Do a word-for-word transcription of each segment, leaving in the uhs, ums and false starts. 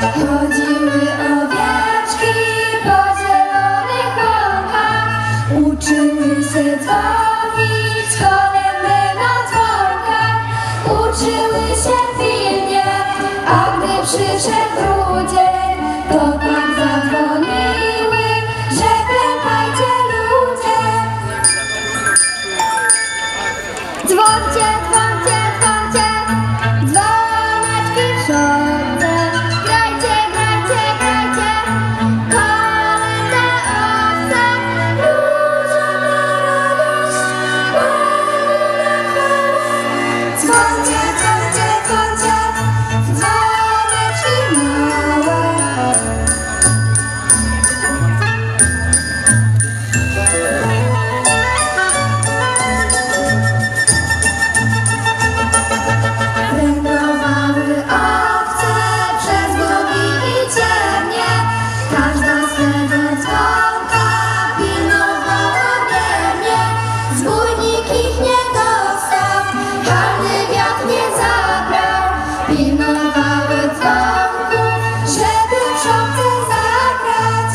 Chodziły owieczki po zielonych łąkach, uczyły się dzwonić kolędy na dzwonkach, uczyły się pilnie, a gdy przyszedł grudzień, to tak zadzwoniły, że klękajcie ludzie. Dzwoncie, dzwoncie, dzwoncie, dzwoneczki w szopce. Grajcie, grajcie, grajcie, kolędę owce. Ludziom na radość, Bogu na chwałę. Dzwoncie, dzwoncie, dzwoncie, dzwoneczki małe. Wędrowały owce przez bogi i ciemnie, każda swego dzwonka pilnowała wiernie. Zbójnik ich nie dostał, halny wiatr nie zabrał, pilnowały dzwonków, żeby w szopce zagrać.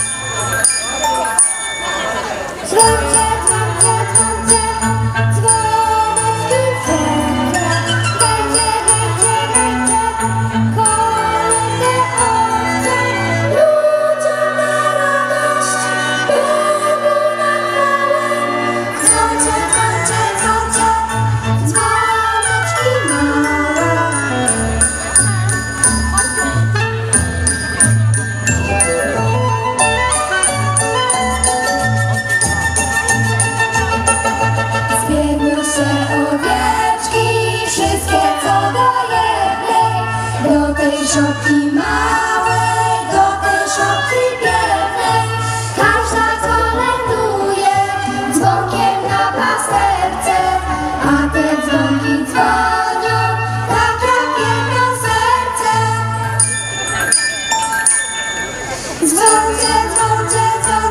Dzwoncie, dzwoncie, dzwoncie, dzwoneczki w szopce. Grajcie, grajcie, grajcie, kolędę owce. Ludziom na radość, Bogu na chwałę. Dzwoncie, dzwoncie, dzwoncie, dzwoneczki małe. Zbiegły się owieczki, wszystkie co do jednej, do tej szopki małej, do tej szopki pięknej. Każda kolęduje dzwonkiem na pasterce, a te dzwonki dzwonią tak jak jedno serce. Dzwoncie, dzwoncie, dzwoncie.